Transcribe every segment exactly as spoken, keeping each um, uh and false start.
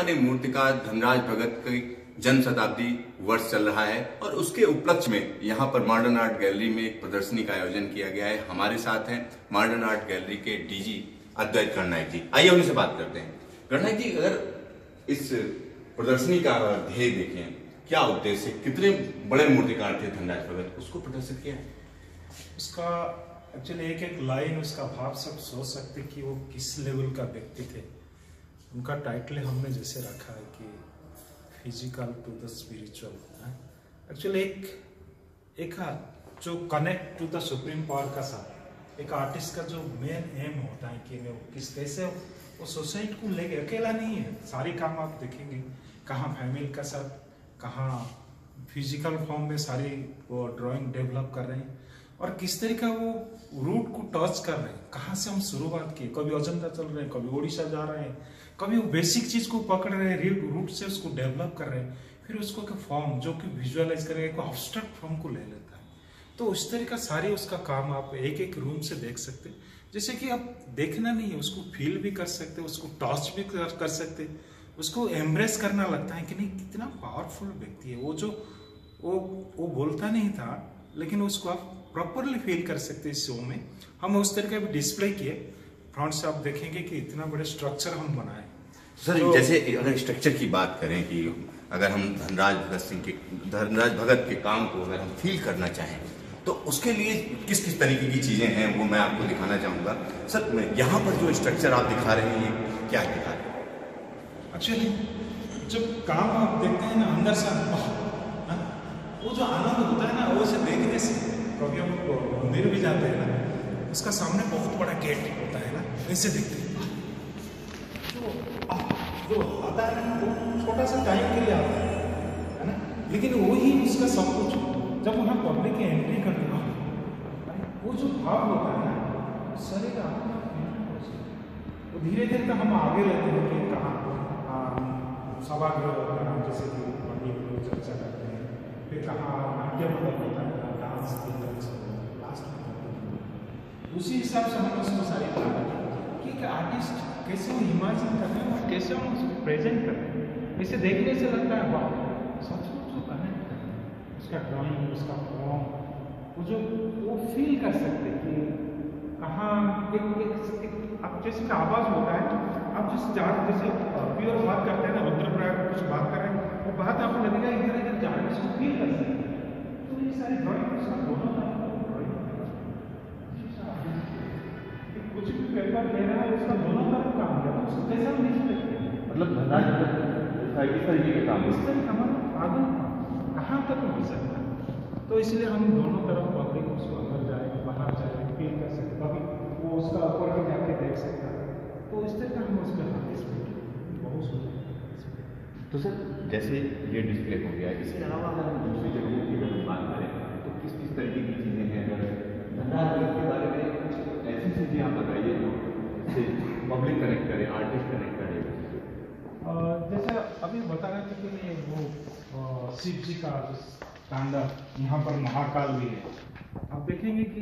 सम्मान्य मूर्तिकार धनराज भगत की जन्म शताब्दी वर्ष चल रहा है और उसके उपलक्ष्य में यहाँ पर मॉडर्न आर्ट गैलरी में एक प्रदर्शनी का आयोजन किया गया है। हमारे साथ हैं मॉडर्न आर्ट गैलरी के डीजी अद्वैत गणनायक जी। आइए उनसे बात करते हैं। गणनायक जी, अगर इस प्रदर्शनी का ध्येय देखें, क्या उद्देश्य, कितने बड़े मूर्तिकार थे धनराज भगत, उसको प्रदर्शित किया है? उसका एक्चुअली एक एक लाइन, उसका भाव सब सोच सकते कि वो किस लेवल का व्यक्ति थे। उनका टाइटल हमने जैसे रखा है कि physical to the spiritual. Actually एक एक जो connect to the supreme power का साथ एक आर्टिस्ट का जो मेन एम होता है कि वो किस कैसे वो सोसाइटी को लेके अकेला नहीं है। सारी काम आप देखेंगे, कहाँ फैमिली का साथ, कहाँ फिजिकल फॉर्म में सारी वो ड्राइंग डेवलप कर रहे हैं और किस तरीका वो रूट को टच कर रहे हैं। कहाँ से हम शुरुआत किए, कभी अजंता चल रहे हैं, कभी ओडिशा जा रहे हैं, कभी वो बेसिक चीज को पकड़ रहे हैं, रूट से उसको डेवलप कर रहे हैं, फिर उसको एक फॉर्म जो कि विजुअलाइज करेगा, एक एब्स्ट्रैक्ट फॉर्म को ले लेता है। तो उस तरीका सारी उसका काम आप एक एक रूम से देख सकते हैं। जैसे कि आप देखना नहीं है, उसको फील भी कर सकते, उसको टच भी कर सकते, उसको एम्ब्रेस करना लगता है कि नहीं कितना पावरफुल व्यक्ति है वो। जो वो वो बोलता नहीं था लेकिन उसको आप प्रॉपरली फील कर सकते इस शो में। हम उस तरीके भी डिस्प्ले किए। फ्रंट से आप देखेंगे कि इतना बड़े स्ट्रक्चर हम बनाए। सर तो, जैसे अगर स्ट्रक्चर की बात करें कि अगर हम धनराज भगत सिंह के धनराज भगत के काम को अगर हम फील करना चाहें तो उसके लिए किस किस तरीके की चीजें हैं वो मैं आपको दिखाना चाहूंगा। सर मैं यहाँ पर जो स्ट्रक्चर आप दिखा रहे हैं ये क्या दिखा रहे हैं? एक्चुअली जब काम आप देखते हैं ना अंदर से, वो जो आनंद होता है ना वो से देखने से, कभी हम मंदिर भी जाते हैं ना, उसका सामने बहुत बड़ा गेट होता है ना, वैसे देखते हैं जो जो आता है ना वो छोटा सा टाइम के लिए आता है है ना, लेकिन वही उसका सब कुछ जब वहाँ पब्लिक की एंट्री करते हैं वो जो भाव होता है ना शरीर वो धीरे धीरे तो हम आगे लेते हैं कि कहाँ सभागृह होता है, जैसे कि पंडित लोग चर्चा करते हैं, फिर कहाँ नाट्य होता है, डांस लास्ट में उसी हिसाब से हम उसको सारी कि एक आर्टिस्ट कैसे वो इमेजिन कर रहे हैं और कैसे हम उसको प्रेजेंट कर रहे हैं। इसे देखने से लगता है वाह सचमुच जो कनेक्ट कर रहे हैं, उसका ड्राइंग, उसका फॉर्म, वो जो वो फील कर सकते कि कहाँ एक, एक, एक आप जैसे का आवाज़ होता है, आप जिस चार जैसे प्योर बात करते हैं ना, रुद्रप्रयाग कुछ बात कर रहे हैं, वो बात आपको लगेगा इधर इधर जा रहे हैं, उसको फील कर सकते हैं। तो ये सारी ड्राइंग उसका दोनों कुछ भी पेपर ले रहा है उसका दोनों तरफ काम किया, तो उसको कैसा नहीं सकते, मतलब धनराज इस तरीके के काम इस तरीके हमारा पागल कहाँ तक हो सकता है। तो इसलिए हम दोनों तरफ पब्लिक उसको अंदर जाए बाहर जाए फील कर सकते, कभी वो उसका ऊपर भी जाके देख सकता है। तो इस तरह हम उसका बहुत सुंदर। तो सर जैसे ये डिस्प्ले हो गया, इसके अलावा अगर हम दूसरी जगहों की अगर बात करें तो किस किस तरीके की चीज़ें हैं? अगर धनराज भगत के बारे में कुछ ऐसी चीज़ें आप बताइए जो इससे पब्लिक कनेक्ट करे, आर्टिस्ट कनेक्ट करे। जैसे अभी बता रहे थे कि ये वो शिव जी का तांडव यहाँ पर महाकाल भी है। आप देखेंगे कि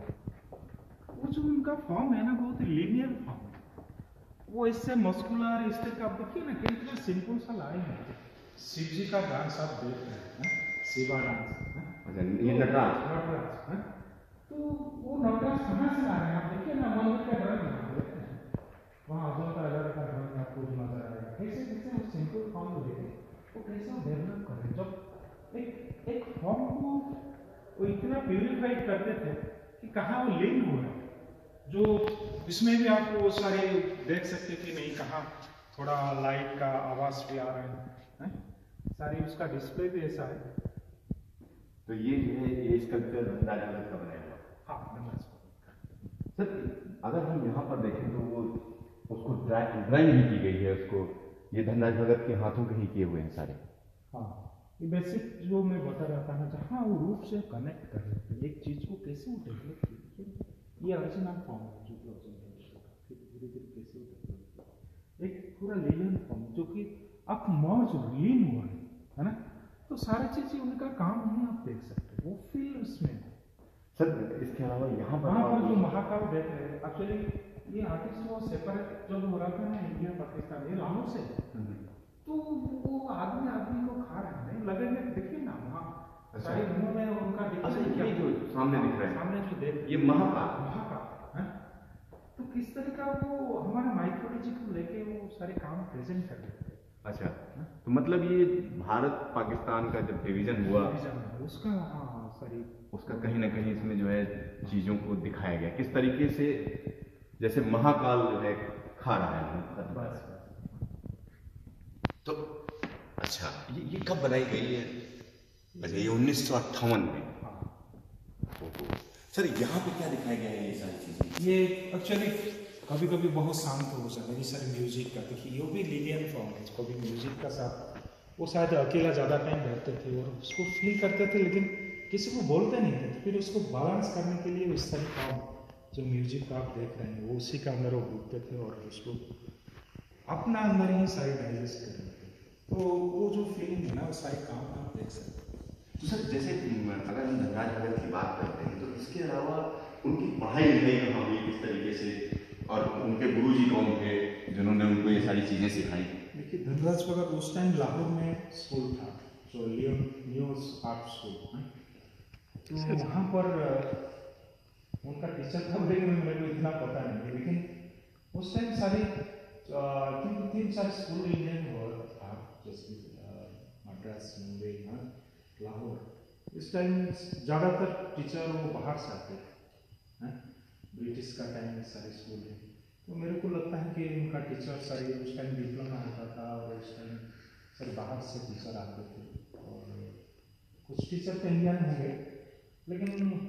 वो जो उनका फॉर्म है ना बहुत लीनियर फॉर्म है, वो इससे मस्कुलर इस तरह का आप देखिए ना कितना सिंपल सा लाइन है। शिव जी का डांस आप देख रहे हैं, शिवा डांस, ये नटराज नटराज, तो वो नटराज कहाँ से आ रहे हैं? आप देखिए ना मंदिर का ड्राइंग वहाँ अजंता अलग का ड्राइंग आपको नजर आ रहा है। कैसे कैसे वो सिंपल फॉर्म को देखें वो कैसे डेवलप कर रहे हैं। जब एक एक फॉर्म को वो इतना प्यूरिफाइड करते थे कि कहाँ वो लिंक हो रहा है, जो इसमें भी आपको वो सारे देख सकते थे नहीं, कहाँ थोड़ा लाइट का आवाज भी आ रहा है, है? सारी उसका डिस्प्ले भी ऐसा है। तो ये जो है ये स्कल्पचर धनराज भगत का बनाया हुआ। हाँ सर अगर हम यहाँ पर देखें तो वो उसको ड्राइंग भी की गई है, उसको ये धनराज भगत के हाथों के ही किए हुए हैं सारे। हाँ ये बेसिक जो मैं बता रहा था ना, जहाँ वो रूप से कनेक्ट कर रहे थे एक चीज को, कैसे वो डेवलप किया, ये ओरिजिनल फॉर्म है जो फिर धीरे धीरे कैसे वो एक पूरा लीन फॉर्म जो कि अब मर्ज लीन हुआ है, है ना। तो सारी चीजें उनका काम है, आप देख सकते हैं वो फील उसमें। सर इसके अलावा यहाँ पर वहाँ पर जो महाकाल देख रहे हैं, एक्चुअली ये आर्टिस्ट वो सेपरेट जब हो रहा था ना इंडिया पाकिस्तान, ये लाहौर से सारे उन्होंने उनका डिक्लेयर किया। जो सामने दिख रहा है, सामने जो देख, ये महाकाल महाकाल है। तो किस तरह का वो हमारा माइथोलॉजी को लेके वो सारे काम प्रेजेंट कर रहे थे। अच्छा, तो मतलब ये भारत पाकिस्तान का जब डिवीजन हुआ उसका, हाँ सॉरी, उसका कहीं ना कहीं इसमें जो है चीजों को दिखाया गया किस तरीके से, जैसे महाकाल जो है खा रहा है। तो अच्छा, ये ये कब बनाई गई है? अच्छा, ये उन्नीस सौ अट्ठावन में। सर यहाँ पे क्या दिखाया गया है ये सारी चीजें? ये एक्चुअली कभी कभी बहुत शांत हो जाता है, सर म्यूजिक का देखिए, ये भी लिनियर फॉर्म है। कभी म्यूजिक का साथ वो शायद अकेला ज़्यादा टाइम रहते थे और उसको फील करते थे, लेकिन किसी को बोलते नहीं थे। फिर उसको बैलेंस करने के लिए इस तरह का जो म्यूजिक आप देख रहे हैं वो उसी के अंदर वो घूमते थे और उसको अपना अंदर ही सारी डाइजेस्ट कर रहे थे। तो वो जो फीलिंग है ना, वो सारे काम आप देख सकते हैं। तो सर जैसे अगर हम धनराज भगत की बात करते हैं तो इसके अलावा उनकी पढ़ाई लिखाई कहाँ हुई, किस तरीके से, और उनके गुरुजी कौन थे जिन्होंने उनको ये सारी चीज़ें सिखाई? देखिए, धनराज भगत उस टाइम लाहौर में स्कूल था जो लियोन न्यूज आर्ट स्कूल है, तो वहाँ पर उनका टीचर था, लेकिन मेरे को इतना पता नहीं। लेकिन उस टाइम सारे तीन तीन चार स्कूल इंडियन हुआ था, जैसे मद्रास, मुंबई, लाहौर। इस टाइम ज़्यादातर टीचर वो बाहर से आते हैं, ब्रिटिश का टाइम सारे स्कूल है। तो मेरे को लगता है कि उनका टीचर सारे उस टाइम डिप्लोमा होता था और उस टाइम सर बाहर से टीचर आते थे, और कुछ टीचर तो इंडियन होंगे, लेकिन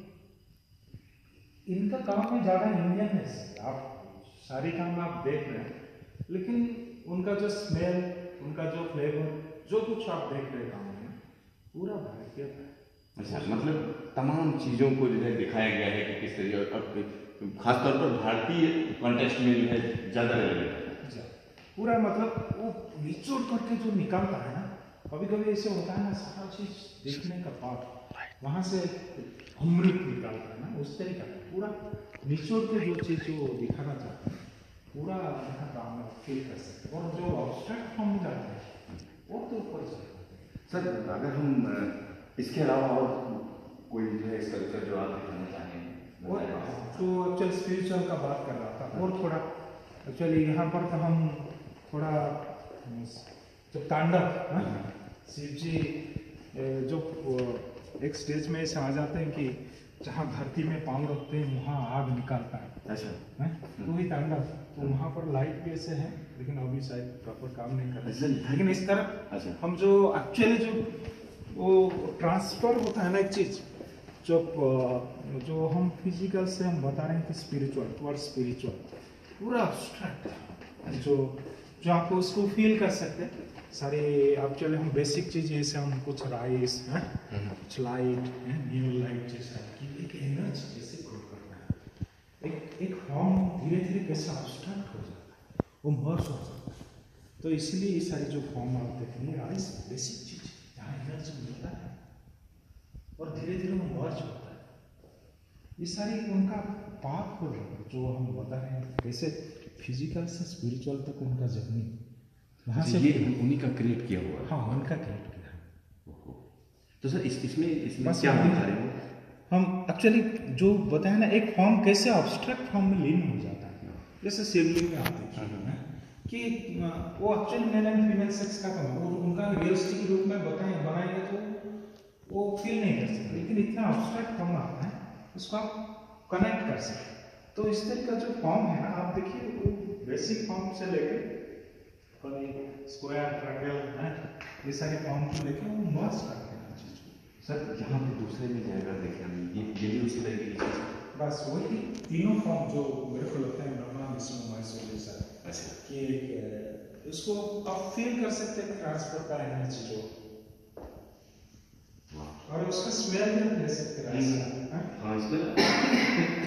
इनका काम में ज़्यादा इंडियन है। आप सारे काम आप देख रहे हैं, लेकिन उनका जो स्मेल, उनका जो फ्लेवर, जो कुछ आप देख रहे काम में पूरा भारतीय था। अच्छा, मतलब तमाम चीज़ों को जो है दिखाया गया है कि किस तरीके, खासतौर पर भारतीय कॉन्टेक्स्ट में जो है ज़्यादा रेलेवेंट है पूरा। मतलब वो निचोड़ करके जो निकालता है ना, कभी कभी ऐसे होता है ना, सारा चीज़ देखने का बाद वहाँ से अमृत निकालता है ना, उस तरीका पूरा निचोड़ के जो चीज़ जो दिखाना चाहता है पूरा यहाँ काम फील कर सकते हैं। और जो ऑब्स्ट्रैक्ट फॉर्म जाते हैं वो तो ऊपर जाते हैं। सर अगर हम इसके अलावा और कोई जो है स्कल्पचर जो आप दिखाना चाहें? और तो एक्चुअल स्पिरिचुअल का बात कर रहा था, और थोड़ा एक्चुअली यहाँ पर तो हम थोड़ा जो तांडव शिव जी जो एक स्टेज में ऐसे आ जाते हैं कि जहाँ धरती में पाँव रखते हैं वहाँ आग निकालता है। अच्छा है तो वही तांडव। तो वहाँ पर लाइट भी ऐसे है, लेकिन अभी शायद प्रॉपर काम नहीं कर रहे। लेकिन इस तरफ अच्छा, हम जो एक्चुअली जो वो ट्रांसफर होता है ना एक चीज़, जो जो हम फिजिकल से हम बता रहे हैं कि स्पिरिचुअल टुवर्ड स्पिरिचुअल पूरा अब्स्ट्रैक्ट, जो जो आपको उसको फील कर सकते हैं सारे। आप चले हम बेसिक चीज़ जैसे हम कुछ राइस हैं, कुछ लाइट है, न्यू लाइट जैसा कि एक एनर्जी जैसे ग्रो करता है, एक एक फॉर्म धीरे धीरे कैसे अब्स्ट्रैक्ट हो जाता है, वो मर्ज हो जाता है। तो इसीलिए ये सारी जो फॉर्म आप देखेंगे राइस बेसिक चीज़ जहाँ एनर्जी मिलता है और धीरे धीरे वो मर्ज होता है। ये सारी उनका पाथ हो जो हम बता रहे हैं, कैसे फिजिकल से स्पिरिचुअल तक उनका जर्नी वहाँ से ये उन्हीं का क्रिएट किया हुआ है। हाँ, उनका क्रिएट किया है। तो सर इस इसमें इसमें क्या दिखा रहे हो? हम एक्चुअली जो बताए ना, एक फॉर्म कैसे ऑब्स्ट्रैक्ट फॉर्म में लीन हो जाता है, जैसे शिवलिंग में आते हैं कि वो actually male and female sex का काम वो उनका रियलिस्टिक रूप में बताए बनाएंगे तो वो फील नहीं कर सकते, लेकिन इतना ऑब्स्ट्रैक्ट फॉर्म आता है उसको आप कनेक्ट कर सकते। तो इस तरह का जो फॉर्म है ना, आप देखिए वो बेसिक फॉर्म से लेकर स्क्वायर, ट्रायंगल है, ये सारे फॉर्म को लेकर वो मर्ज करते हैं चीज़ को। सर यहाँ पे दूसरे में जाएगा देखिए हम ये ये भी उसी तरीके की चीज़, बस वही तीनों फॉर्म जो मेरे को लगता है ब्रह्मा विष्णु महेश जैसा अच्छा कि उसको आप फील कर सकते हैं ट्रांसफर का एनर्जी जो, और उसका स्मेल भी ले सकते हैं। हाँ इसमें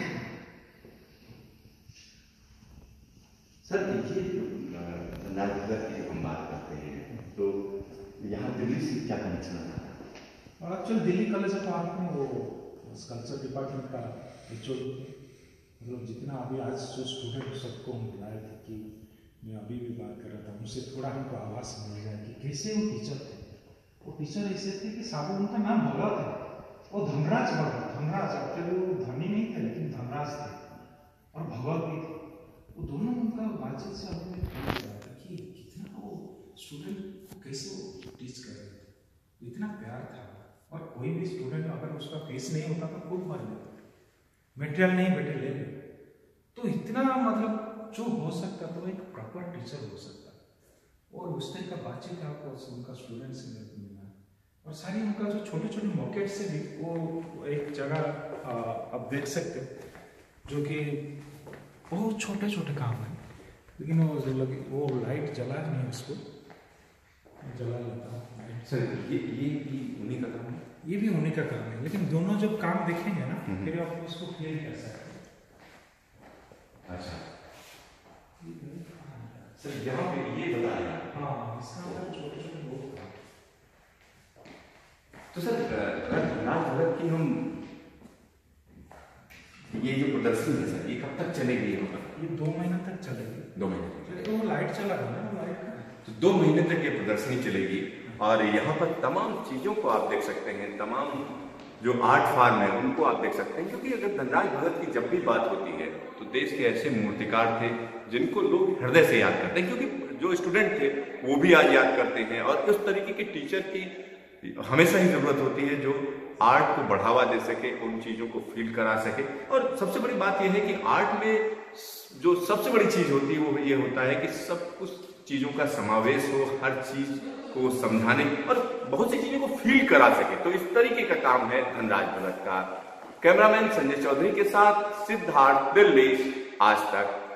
सर देखिए धनराज भगत की हम बात करते हैं तो यहाँ दिल्ली से क्या कनेक्शन आता है? Actually Delhi college of art में वो स्कल्पचर डिपार्टमेंट का जो मतलब जितना अभी आज जो स्टूडेंट सबको हम बुलाए थे कि मैं अभी भी बात कर रहा था, उनसे थोड़ा हमको आवाज़ मिल गया कि कैसे वो टीचर थे वो टीचर ऐसे थे कि साहब उनका नाम भगत है, वो धनराज भगत, धनराज एक्चुअली वो धनी नहीं थे लेकिन धनराज थे और भगत भी थे। वो दोनों उनका बातचीत से हमें फील कर रहा था कि कितना वो स्टूडेंट को कैसे वो टीच कर रहे थे, इतना प्यार था। और कोई भी स्टूडेंट अगर उसका फेस नहीं होता तो खुद मर लेता, मटेरियल नहीं बेटे ले ले। तो इतना मतलब जो हो सकता तो एक प्रॉपर टीचर हो सकता, और उस तरह का बातचीत आपको उनका स्टूडेंट से मिला। और सारी उनका जो छोटे छोटे मॉकेट से भी वो एक जगह आप देख सकते जो कि बहुत छोटे छोटे काम है, लेकिन वो लगे वो लाइट जला नहीं उसको जला लेता है। सर ये ये भी उन्हीं का काम है, ये भी उन्हीं का काम है, लेकिन दोनों जब काम देखेंगे ना फिर आप उसको फील कर सकते हैं। अच्छा सर यहाँ पे ये बताया, हाँ इसका मतलब छोटे छोटे लोग। तो सर धनराज भगत की हम ये जो प्रदर्शनी है सर ये कब तक चलेगी? ये दो महीने तक चलेगी। दो महीने तक तो वो लाइट चला रहा है ना, लाइट तो दो महीने तक ये प्रदर्शनी चलेगी और यहाँ पर तमाम चीजों को आप देख सकते हैं, तमाम जो आर्ट फॉर्म है उनको आप देख सकते हैं। क्योंकि अगर धनराज भगत की जब भी बात होती है तो देश के ऐसे मूर्तिकार थे जिनको लोग हृदय से याद करते हैं, क्योंकि जो स्टूडेंट थे वो भी आज याद करते हैं। और उस तरीके के टीचर की हमेशा ही जरूरत होती है जो आर्ट को बढ़ावा दे सके, उन चीजों को फील करा सके। और सबसे बड़ी बात यह है कि आर्ट में जो सबसे बड़ी चीज होती है वो ये होता है कि सब कुछ चीजों का समावेश हो, हर चीज को समझाने और बहुत सी चीजों को फील करा सके। तो इस तरीके का काम है धनराज भगत का। कैमरामैन संजय चौधरी के साथ सिद्धार्थ, दिल्ली, आज तक।